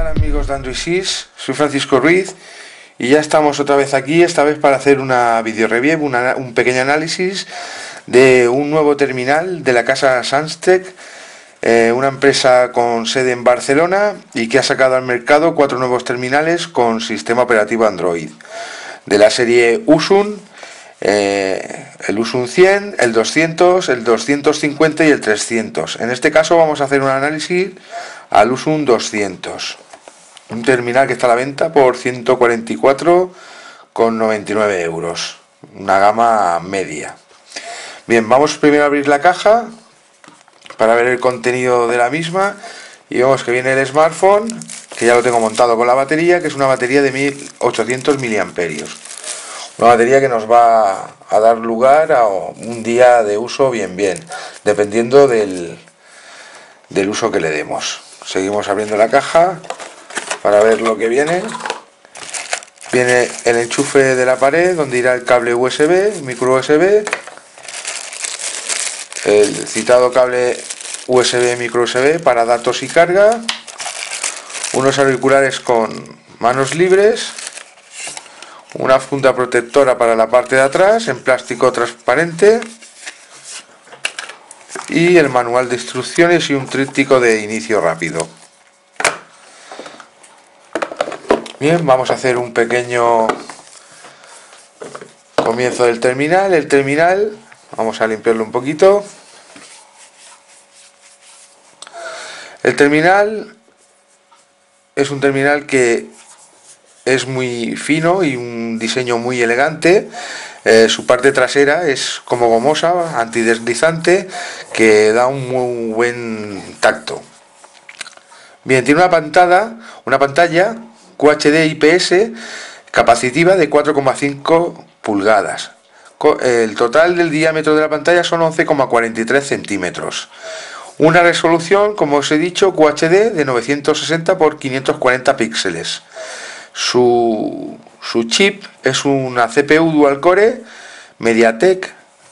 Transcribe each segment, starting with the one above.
tal amigos de AndroidSys? Soy Francisco Ruiz y ya estamos otra vez aquí, esta vez para hacer una video review, un pequeño análisis de un nuevo terminal de la casa Sanstec, una empresa con sede en Barcelona y que ha sacado al mercado 4 nuevos terminales con sistema operativo Android de la serie Usun, el Usun 100, el 200, el 250 y el 300. En este caso vamos a hacer un análisis al Usun 200, un terminal que está a la venta por 144,99 euros, una gama media. Bien, vamos primero a abrir la caja para ver el contenido de la misma y vemos que viene el smartphone, que ya lo tengo montado con la batería, que es una batería de 1800 miliamperios. Una batería que nos va a dar lugar a un día de uso bien, dependiendo del uso que le demos. Seguimos abriendo la caja para ver lo que viene. Viene el enchufe de la pared, donde irá el cable USB, micro USB, el citado cable USB, micro USB para datos y carga, unos auriculares con manos libres, una funda protectora para la parte de atrás en plástico transparente y el manual de instrucciones y un tríptico de inicio rápido. Bien, vamos a hacer un pequeño comienzo del terminal. El terminal, vamos a limpiarlo un poquito. El terminal es un terminal que es muy fino y un diseño muy elegante. Su parte trasera es como gomosa, antideslizante, que da un muy buen tacto. Bien, tiene una pantalla QHD IPS capacitiva de 4,5 pulgadas. El total del diámetro de la pantalla son 11,43 centímetros. Una resolución, como os he dicho, QHD de 960 x 540 píxeles. Su chip es una CPU dual core MediaTek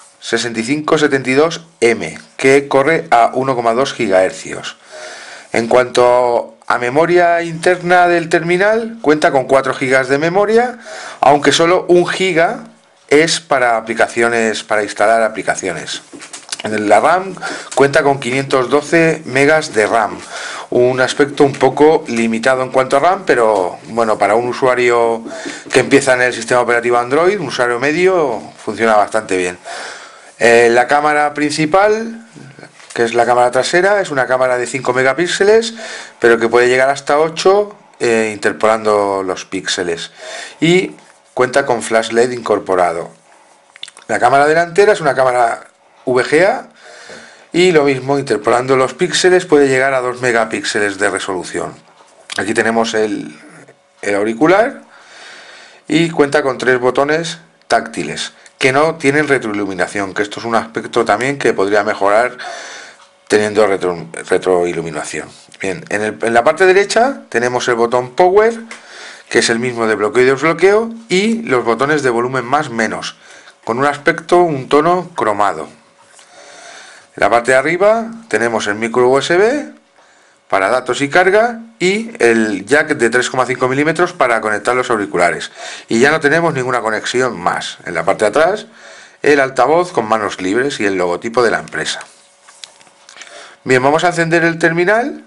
6572M que corre a 1,2 GHz. En cuanto a memoria interna del terminal, cuenta con 4 GB de memoria, aunque solo 1 GB es para aplicaciones, para instalar aplicaciones. La RAM cuenta con 512 megas de RAM, un aspecto un poco limitado en cuanto a RAM, pero bueno, para un usuario que empieza en el sistema operativo Android, un usuario medio, funciona bastante bien. La cámara principal, que es la cámara trasera, es una cámara de 5 megapíxeles, pero que puede llegar hasta 8 interpolando los píxeles, y cuenta con flash LED incorporado. La cámara delantera es una cámara VGA y lo mismo, interpolando los píxeles puede llegar a 2 megapíxeles de resolución. Aquí tenemos el auricular y cuenta con 3 botones táctiles que no tienen retroiluminación, que esto es un aspecto también que podría mejorar teniendo retroiluminación. Bien, en la parte derecha tenemos el botón Power, que es el mismo de bloqueo y desbloqueo, y los botones de volumen más menos, con un aspecto, un tono cromado. En la parte de arriba tenemos el micro USB para datos y carga y el jack de 3,5 milímetros para conectar los auriculares. Y ya no tenemos ninguna conexión más. En la parte de atrás el altavoz con manos libres y el logotipo de la empresa. Bien, vamos a encender el terminal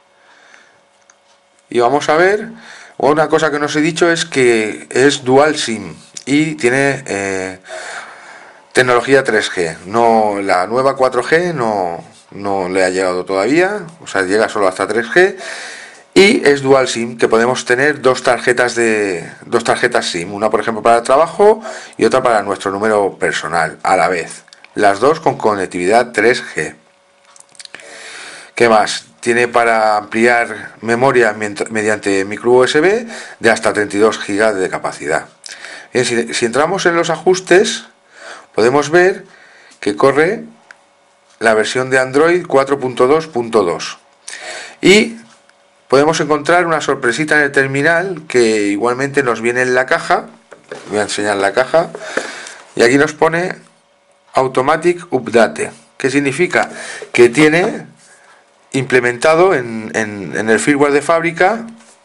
y vamos a ver. Una cosa que no os he dicho es que es dual SIM y tiene tecnología 3G. No, la nueva 4G no le ha llegado todavía, o sea, llega solo hasta 3G, y es dual SIM, que podemos tener dos tarjetas SIM, una por ejemplo para el trabajo y otra para nuestro número personal a la vez, las dos con conectividad 3G. ¿Qué más? Tiene para ampliar memoria mediante micro USB de hasta 32 GB de capacidad. Bien, si entramos en los ajustes, podemos ver que corre la versión de Android 4.2.2 y podemos encontrar una sorpresita en el terminal que igualmente nos viene en la caja. Voy a enseñar la caja y aquí nos pone Automatic Update, que significa que tiene implementado en el firmware de fábrica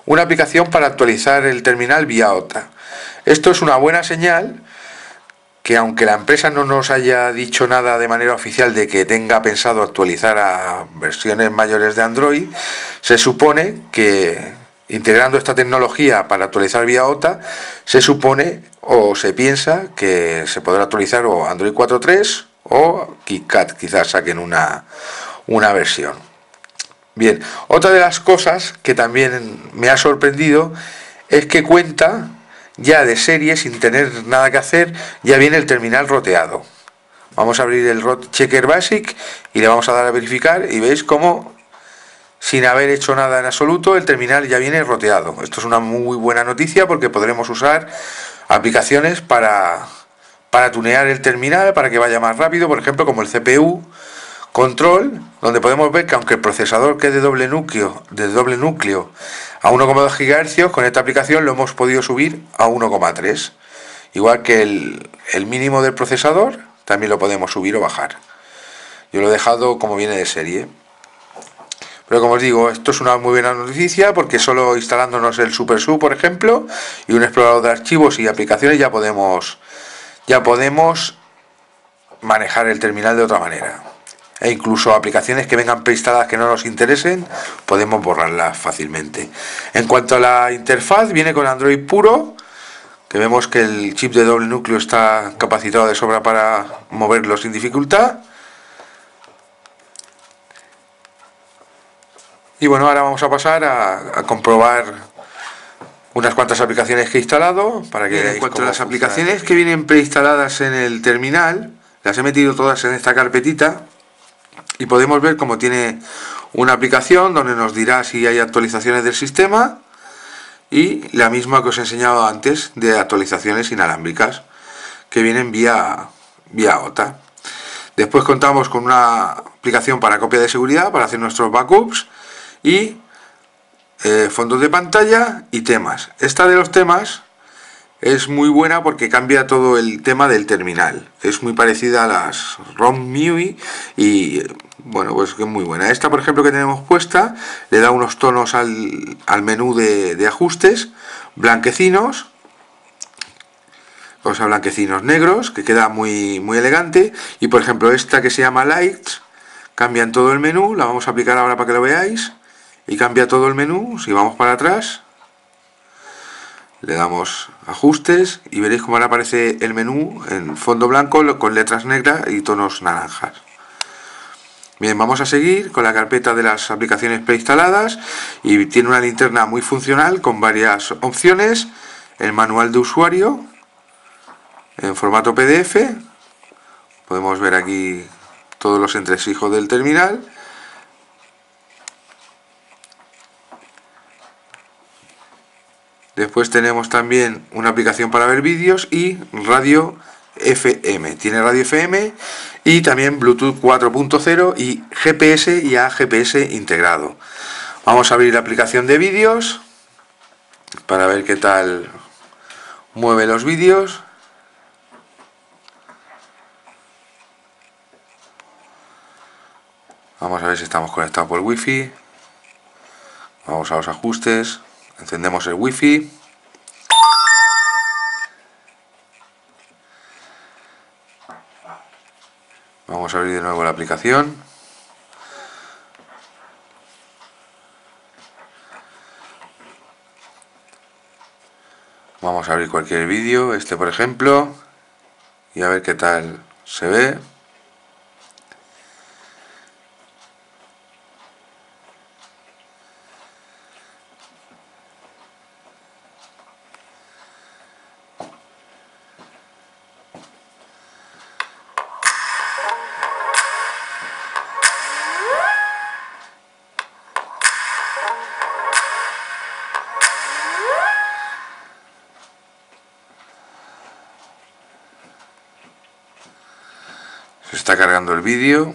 una aplicación para actualizar el terminal vía OTA. Esto es una buena señal, que aunque la empresa no nos haya dicho nada de manera oficial de que tenga pensado actualizar a versiones mayores de Android, se supone que integrando esta tecnología para actualizar vía OTA, se supone o se piensa que se podrá actualizar o Android 4.3 o KitKat, quizás saquen una versión. Bien, otra de las cosas que también me ha sorprendido es que cuenta ya de serie, sin tener nada que hacer, ya viene el terminal roteado. Vamos a abrir el Route Checker Basic y le vamos a dar a verificar y veis cómo, sin haber hecho nada en absoluto, el terminal ya viene roteado. Esto es una muy buena noticia porque podremos usar aplicaciones para tunear el terminal, para que vaya más rápido, por ejemplo, como el CPU Control, donde podemos ver que aunque el procesador que es de doble núcleo a 1,2 GHz, con esta aplicación lo hemos podido subir a 1,3. Igual que el mínimo del procesador, también lo podemos subir o bajar. Yo lo he dejado como viene de serie. Pero como os digo, esto es una muy buena noticia porque solo instalándonos el SuperSU, por ejemplo, y un explorador de archivos y aplicaciones ya podemos manejar el terminal de otra manera. E incluso aplicaciones que vengan preinstaladas que no nos interesen, podemos borrarlas fácilmente. En cuanto a la interfaz, viene con Android puro, que vemos que el chip de doble núcleo está capacitado de sobra para moverlo sin dificultad. Y bueno, ahora vamos a pasar a comprobar unas cuantas aplicaciones que he instalado para que en cuanto a las aplicaciones que vienen preinstaladas en el terminal, las he metido todas en esta carpetita. Y podemos ver cómo tiene una aplicación donde nos dirá si hay actualizaciones del sistema y la misma que os he enseñado antes de actualizaciones inalámbricas que vienen vía OTA. Después contamos con una aplicación para copia de seguridad para hacer nuestros backups y fondos de pantalla y temas. Esta de los temas es muy buena porque cambia todo el tema del terminal. Es muy parecida a las ROM MIUI y bueno, pues que es muy buena. Esta, por ejemplo, que tenemos puesta, le da unos tonos al menú de ajustes, blanquecinos, o sea, blanquecinos negros, que queda muy elegante. Y por ejemplo, esta que se llama Lights, cambia en todo el menú, la vamos a aplicar ahora para que lo veáis, y cambia todo el menú. Si vamos para atrás, le damos ajustes y veréis cómo ahora aparece el menú en fondo blanco con letras negras y tonos naranjas. Bien, vamos a seguir con la carpeta de las aplicaciones preinstaladas y tiene una linterna muy funcional con varias opciones. El manual de usuario en formato PDF. Podemos ver aquí todos los entresijos del terminal. Después tenemos también una aplicación para ver vídeos y radio FM. Tiene radio FM y también Bluetooth 4.0 y GPS y AGPS integrado. Vamos a abrir la aplicación de vídeos para ver qué tal mueve los vídeos. Vamos a ver si estamos conectados por Wi-Fi. Vamos a los ajustes. Encendemos el Wi-Fi. Vamos a abrir de nuevo la aplicación. Vamos a abrir cualquier vídeo, este por ejemplo, y a ver qué tal se ve. Se está cargando el vídeo.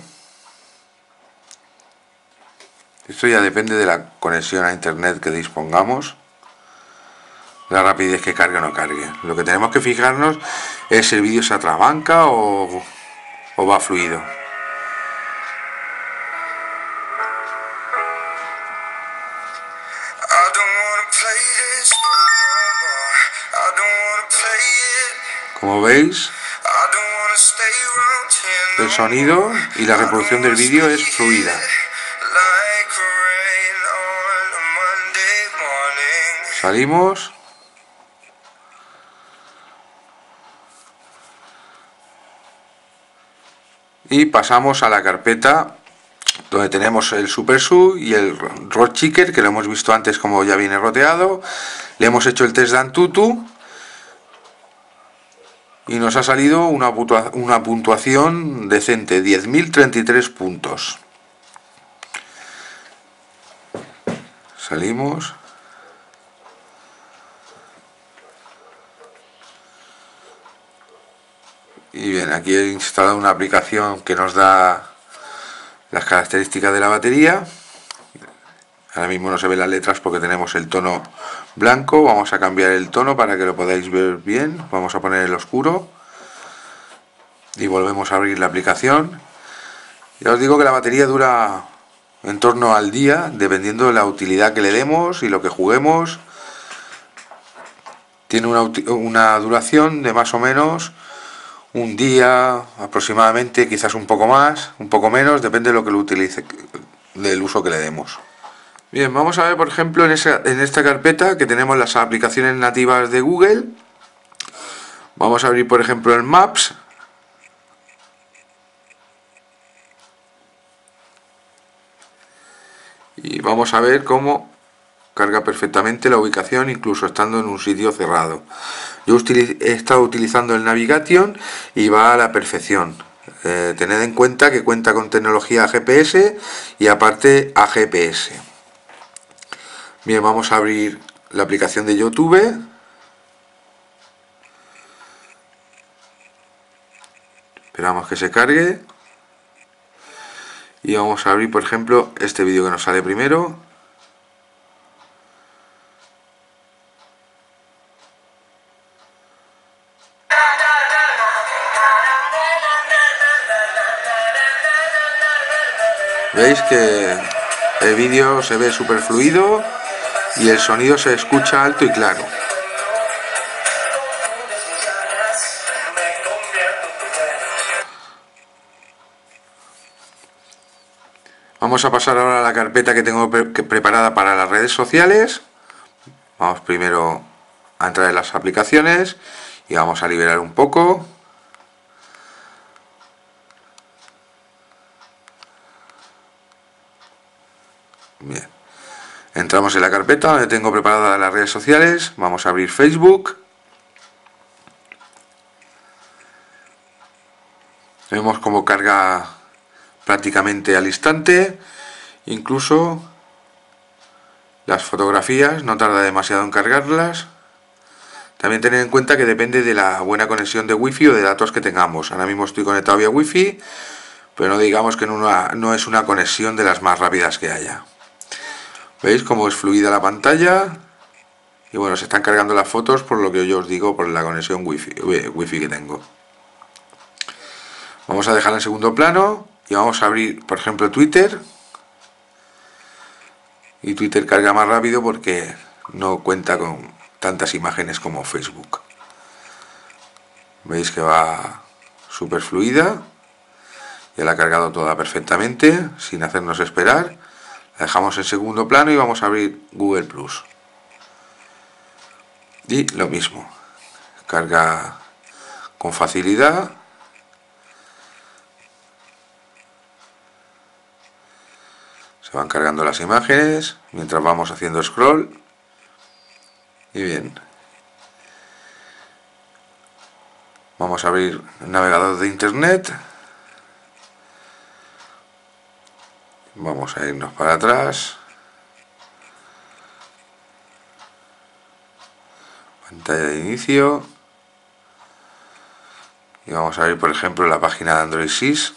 Esto ya depende de la conexión a internet que dispongamos, la rapidez que cargue o no cargue. Lo que tenemos que fijarnos es si el vídeo se atrabanca o va fluido. veis, el sonido y la reproducción del vídeo es fluida. Salimos. Y pasamos a la carpeta donde tenemos el SuperSU y el RoadChecker, que lo hemos visto antes como ya viene roteado. Le hemos hecho el test de Antutu y nos ha salido una puntuación decente, 10.033 puntos. Salimos. Y bien, aquí he instalado una aplicación que nos da las características de la batería. Ahora mismo no se ven las letras porque tenemos el tono blanco. Vamos a cambiar el tono para que lo podáis ver bien. Vamos a poner el oscuro y volvemos a abrir la aplicación. Ya os digo que la batería dura en torno al día, dependiendo de la utilidad que le demos y lo que juguemos. Tiene una duración de más o menos un día aproximadamente, quizás un poco más, un poco menos, depende de lo que lo utilice, del uso que le demos. Bien, vamos a ver por ejemplo en esta carpeta que tenemos las aplicaciones nativas de Google. Vamos a abrir por ejemplo el Maps. Y vamos a ver cómo carga perfectamente la ubicación incluso estando en un sitio cerrado. Yo he estado utilizando el Navigation y va a la perfección. Tened en cuenta que cuenta con tecnología GPS y aparte AGPS. Bien, vamos a abrir la aplicación de YouTube. Esperamos que se cargue. Y vamos a abrir por ejemplo este vídeo que nos sale primero. Veis que el vídeo se ve súper fluido y el sonido se escucha alto y claro. Vamos a pasar ahora a la carpeta que tengo preparada para las redes sociales. Vamos primero a entrar en las aplicaciones y vamos a liberar un poco. Bien, entramos en la carpeta donde tengo preparadas las redes sociales. Vamos a abrir Facebook. Vemos cómo carga prácticamente al instante. Incluso las fotografías no tarda demasiado en cargarlas. También tened en cuenta que depende de la buena conexión de wifi o de datos que tengamos. Ahora mismo estoy conectado vía wifi, pero no digamos que no es una conexión de las más rápidas que haya. ¿Veis cómo es fluida la pantalla? Y bueno, se están cargando las fotos por lo que yo os digo, por la conexión wifi que tengo. Vamos a dejar en segundo plano y vamos a abrir, por ejemplo, Twitter. Y Twitter carga más rápido porque no cuenta con tantas imágenes como Facebook. Veis que va súper fluida. Ya la ha cargado toda perfectamente, sin hacernos esperar. La dejamos en segundo plano y vamos a abrir Google Plus. Y lo mismo, carga con facilidad. Se van cargando las imágenes mientras vamos haciendo scroll. Y bien, vamos a abrir el navegador de internet. Vamos a irnos para atrás. Pantalla de inicio. Y vamos a ver, por ejemplo, la página de Android Sys.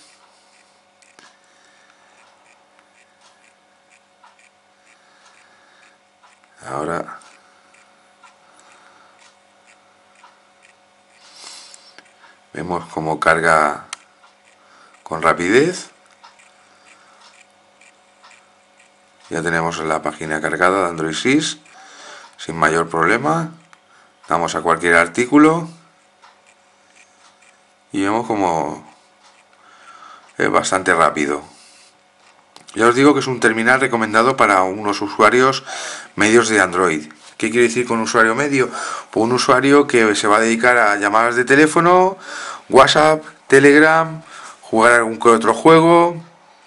Ahora vemos cómo carga con rapidez. Ya tenemos la página cargada de Android Sys sin mayor problema. Damos a cualquier artículo y vemos como es bastante rápido. Ya os digo que es un terminal recomendado para unos usuarios medios de Android. ¿Qué quiere decir con usuario medio? Pues un usuario que se va a dedicar a llamadas de teléfono, WhatsApp, Telegram, jugar algún que otro juego,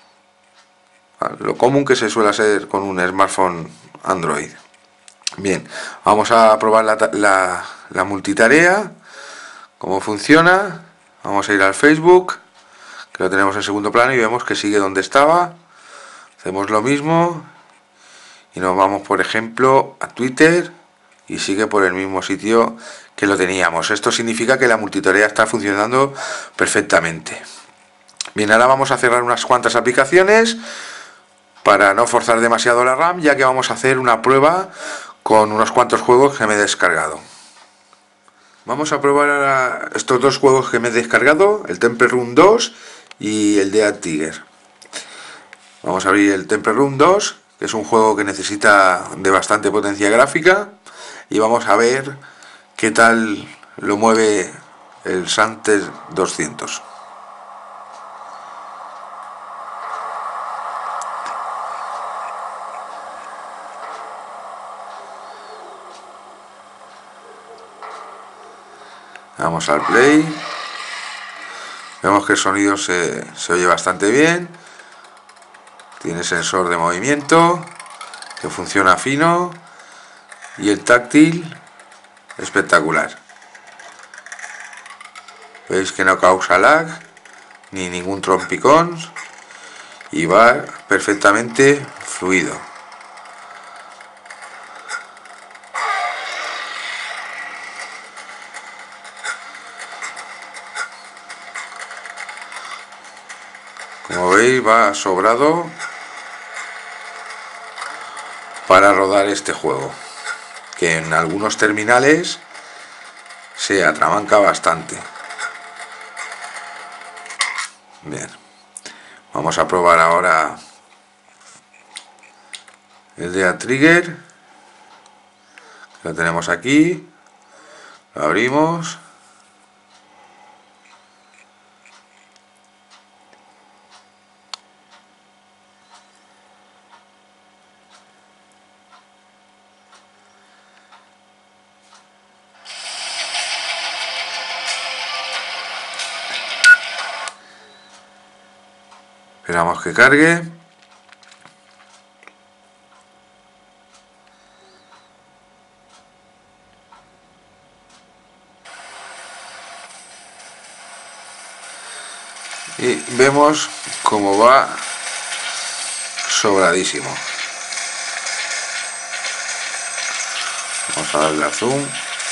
lo común que se suele hacer con un smartphone Android. Bien, vamos a probar la multitarea, cómo funciona. Vamos a ir al Facebook, que lo tenemos en segundo plano, y vemos que sigue donde estaba. Hacemos lo mismo y nos vamos, por ejemplo, a Twitter y sigue por el mismo sitio que lo teníamos. Esto significa que la multitarea está funcionando perfectamente. Bien, ahora vamos a cerrar unas cuantas aplicaciones para no forzar demasiado la RAM, ya que vamos a hacer una prueba con unos cuantos juegos que me he descargado. Vamos a probar ahora estos dos juegos que me he descargado, el Temple Run 2 y el Dead Trigger. Vamos a abrir el Temple Run 2, que es un juego que necesita de bastante potencia gráfica, y vamos a ver qué tal lo mueve el Santer 200. Vamos al play. Vemos que el sonido se oye bastante bien. Tiene sensor de movimiento que funciona fino, y el táctil espectacular. Veis que no causa lag ni ningún trompicón y va perfectamente fluido. Como veis, va sobrado para rodar este juego, que en algunos terminales se atrabanca bastante. Bien, vamos a probar ahora el Dead Trigger. Lo tenemos aquí, lo abrimos. Esperamos que cargue. Y vemos cómo va sobradísimo. Vamos a darle a zoom.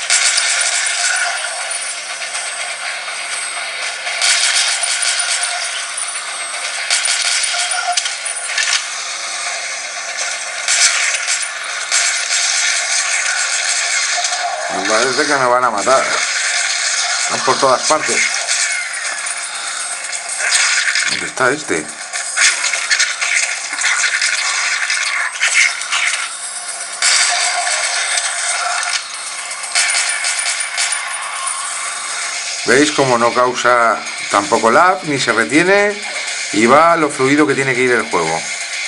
Me parece que me van a matar. Van por todas partes. ¿Dónde está este? ¿Veis cómo no causa tampoco lag ni se retiene y va a lo fluido que tiene que ir el juego?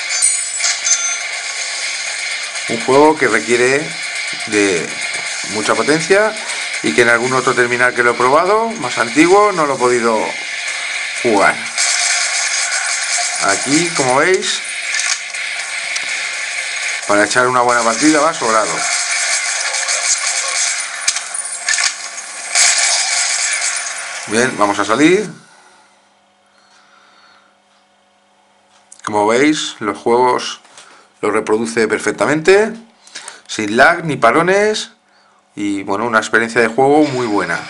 Un juego que requiere de mucha potencia y que en algún otro terminal que lo he probado, más antiguo, no lo he podido jugar. Aquí, como veis, para echar una buena partida va sobrado. Bien, vamos a salir. Como veis, los juegos los reproduce perfectamente, sin lag ni parones, y bueno, una experiencia de juego muy buena.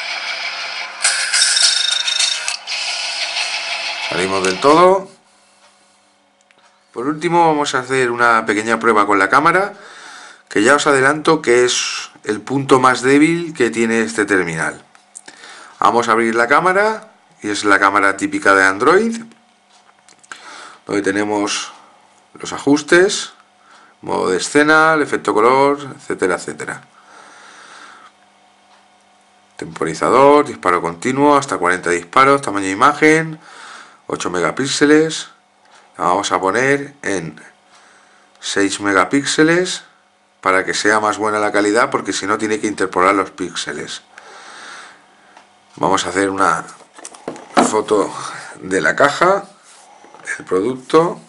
Salimos del todo. Por último, vamos a hacer una pequeña prueba con la cámara, que ya os adelanto que es el punto más débil que tiene este terminal. Vamos a abrir la cámara, y es la cámara típica de Android, donde tenemos los ajustes, modo de escena, el efecto color, etcétera, etcétera. Temporizador, disparo continuo, hasta 40 disparos, tamaño de imagen, 8 megapíxeles. La vamos a poner en 6 megapíxeles para que sea más buena la calidad, porque si no tiene que interpolar los píxeles. Vamos a hacer una foto de la caja, del producto.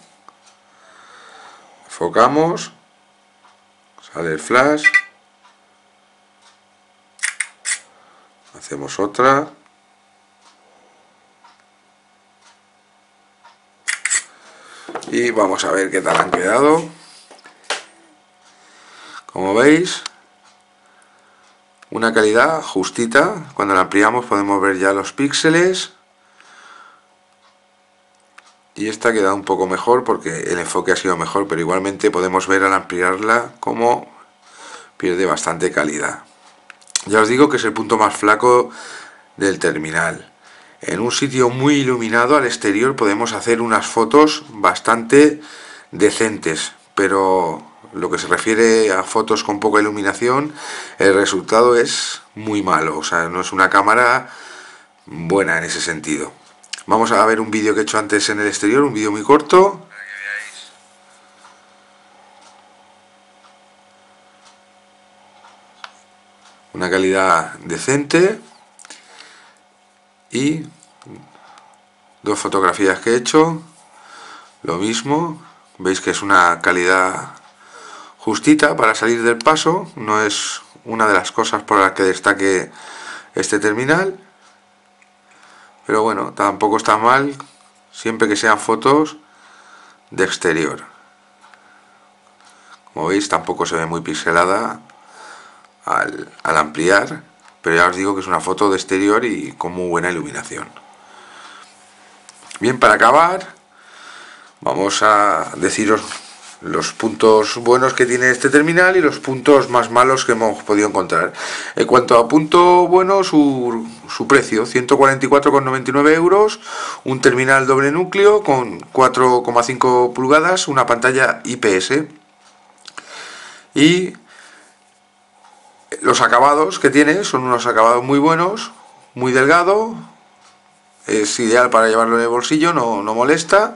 Enfocamos, sale el flash, hacemos otra, y vamos a ver qué tal han quedado. Como veis, una calidad justita. Cuando la ampliamos podemos ver ya los píxeles, y esta queda un poco mejor porque el enfoque ha sido mejor, pero igualmente podemos ver al ampliarla como pierde bastante calidad. Ya os digo que es el punto más flaco del terminal. En un sitio muy iluminado al exterior podemos hacer unas fotos bastante decentes, pero lo que se refiere a fotos con poca iluminación, el resultado es muy malo. O sea, no es una cámara buena en ese sentido. Vamos a ver un vídeo que he hecho antes en el exterior, un vídeo muy corto. Una calidad decente. Y dos fotografías que he hecho, lo mismo. Veis que es una calidad justita para salir del paso. No es una de las cosas por las que destaque este terminal, pero bueno, tampoco está mal siempre que sean fotos de exterior. Como veis, tampoco se ve muy pixelada al ampliar, pero ya os digo que es una foto de exterior y con muy buena iluminación. Bien, para acabar vamos a deciros los puntos buenos que tiene este terminal y los puntos más malos que hemos podido encontrar. En cuanto a punto bueno, su precio, 144,99 euros, un terminal doble núcleo con 4,5 pulgadas, una pantalla IPS. Y los acabados que tiene son unos acabados muy buenos, muy delgado, es ideal para llevarlo en el bolsillo, no molesta.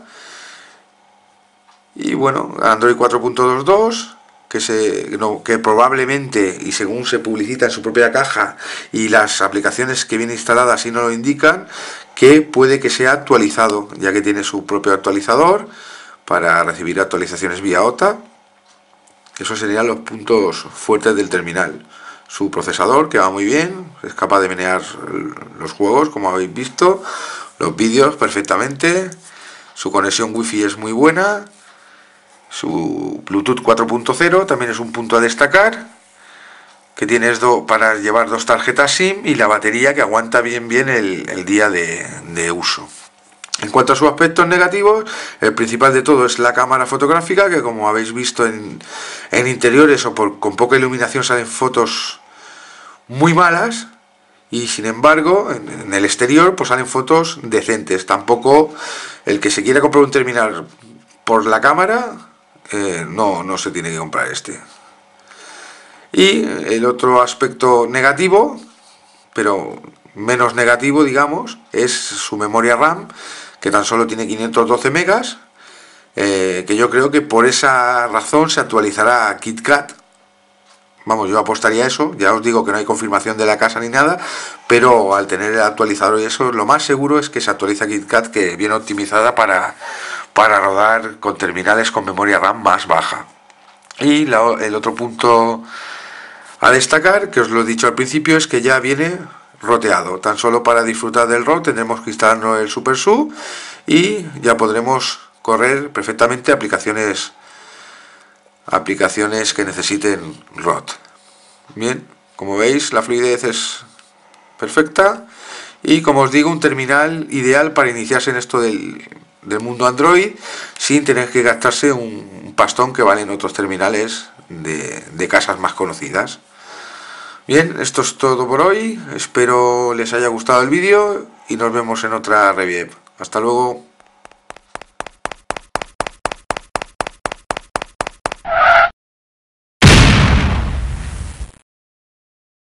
Y bueno, Android 4.22, que probablemente, y según se publicita en su propia caja y las aplicaciones que vienen instaladas así no lo indican, que puede que sea actualizado, ya que tiene su propio actualizador para recibir actualizaciones vía OTA. Esos serían los puntos fuertes del terminal. Su procesador, que va muy bien, es capaz de menear los juegos, como habéis visto, los vídeos perfectamente. Su conexión wifi es muy buena. Su Bluetooth 4.0 también es un punto a destacar, que tienes para llevar dos tarjetas SIM, y la batería que aguanta bien el día de uso. En cuanto a sus aspectos negativos, el principal de todo es la cámara fotográfica, que como habéis visto en interiores o con poca iluminación salen fotos muy malas, y sin embargo en el exterior pues salen fotos decentes. Tampoco el que se quiera comprar un terminal por la cámara, no se tiene que comprar este. Y el otro aspecto negativo, pero menos negativo digamos, es su memoria RAM, que tan solo tiene 512 megas, que yo creo que por esa razón se actualizará a KitKat. Vamos, yo apostaría a eso. Ya os digo que no hay confirmación de la casa ni nada, pero al tener el actualizador y eso, lo más seguro es que se actualiza KitKat, que viene optimizada para rodar con terminales con memoria RAM más baja. Y el otro punto a destacar, que os lo he dicho al principio, es que ya viene roteado. Tan solo para disfrutar del ROT tendremos que instalarnos el SuperSU y ya podremos correr perfectamente aplicaciones que necesiten ROT. Bien, como veis, la fluidez es perfecta y, como os digo, un terminal ideal para iniciarse en esto del mundo Android sin tener que gastarse un pastón que valen otros terminales de casas más conocidas. Bien, esto es todo por hoy. Espero les haya gustado el vídeo y nos vemos en otra review. Hasta luego.